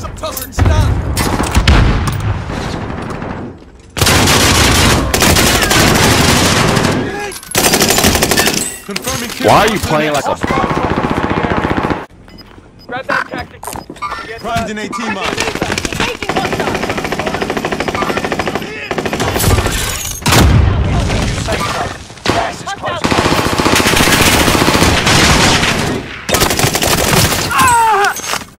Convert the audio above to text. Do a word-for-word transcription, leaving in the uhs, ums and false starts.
Tossing stun. Confirming kill. Why are you playing like a Grab that tactical. primed in AT mine. Engaging hostile.